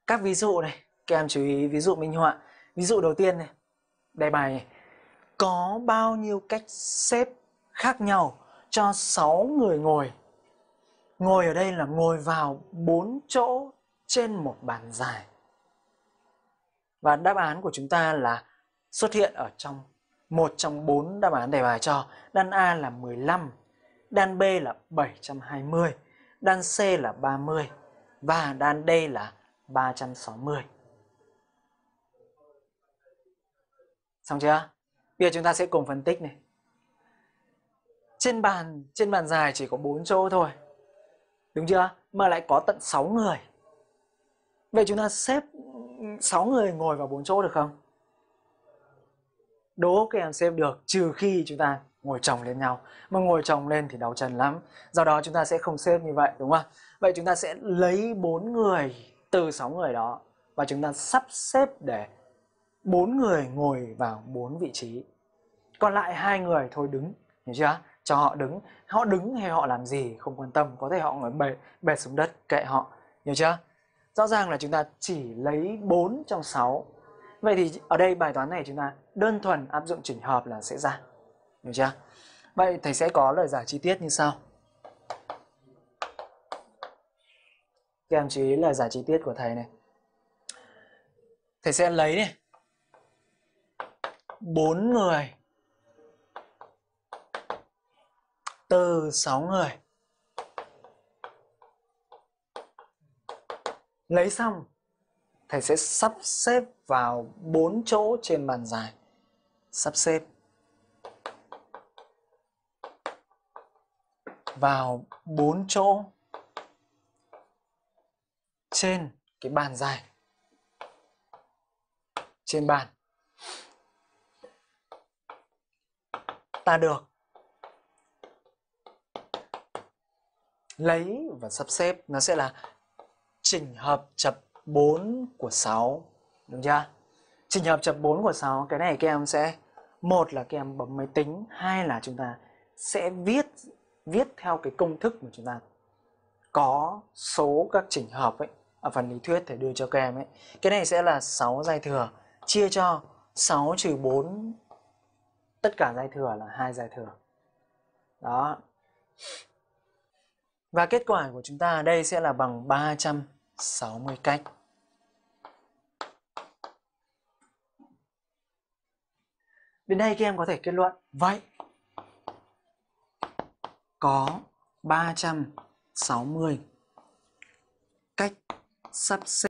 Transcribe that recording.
Các ví dụ này, các em chú ý ví dụ minh họa. Ví dụ đầu tiên này, đề bài này. Có bao nhiêu cách xếp khác nhau cho 6 người ngồi? Ngồi ở đây là ngồi vào 4 chỗ trên một bàn dài. Và đáp án của chúng ta là xuất hiện ở trong một trong 4 đáp án đề bài cho. Đan A là 15, đan B là 720, đan C là 30 và đan D là 360. Xong chưa? Bây giờ chúng ta sẽ cùng phân tích này. Trên bàn dài chỉ có 4 chỗ thôi. Đúng chưa? Mà lại có tận 6 người. Vậy chúng ta xếp 6 người ngồi vào 4 chỗ được không? Đố các em xếp được, trừ khi chúng ta ngồi chồng lên nhau. Mà ngồi chồng lên thì đau chân lắm. Do đó chúng ta sẽ không xếp như vậy, đúng không? Vậy chúng ta sẽ lấy 4 người từ 6 người đó và chúng ta sắp xếp để 4 người ngồi vào 4 vị trí. Còn lại 2 người thôi đứng, hiểu chưa? Cho họ đứng. Họ đứng hay họ làm gì không quan tâm. Có thể họ ngồi bệt xuống đất, kệ họ. Hiểu chưa? Rõ ràng là chúng ta chỉ lấy 4 trong 6. Vậy thì ở đây bài toán này chúng ta đơn thuần áp dụng chỉnh hợp là sẽ ra. Hiểu chưa? Vậy thầy sẽ có lời giải chi tiết như sau. Các em chú ý lời giải chi tiết của thầy này. Thầy sẽ lấy này 4 người từ 6 người. Lấy xong, thầy sẽ sắp xếp vào 4 chỗ trên bàn dài. Sắp xếp vào 4 chỗ trên cái bàn dài. Trên bàn. Ta được lấy và sắp xếp nó sẽ là chỉnh hợp chập 4 của 6. Đúng chưa? Chỉnh hợp chập 4 của 6, cái này các em sẽ, một là các em bấm máy tính, hai là chúng ta sẽ viết theo cái công thức mà chúng ta có số các chỉnh hợp ấy, ở phần lý thuyết thầy đưa cho các em ấy. Cái này sẽ là 6 giai thừa chia cho 6 trừ 4, tất cả giai thừa là 2 giai thừa. Đó. Và kết quả của chúng ta ở đây sẽ là bằng 360 cách. Đến đây các em có thể kết luận. Vậy có 360 cách sắp xếp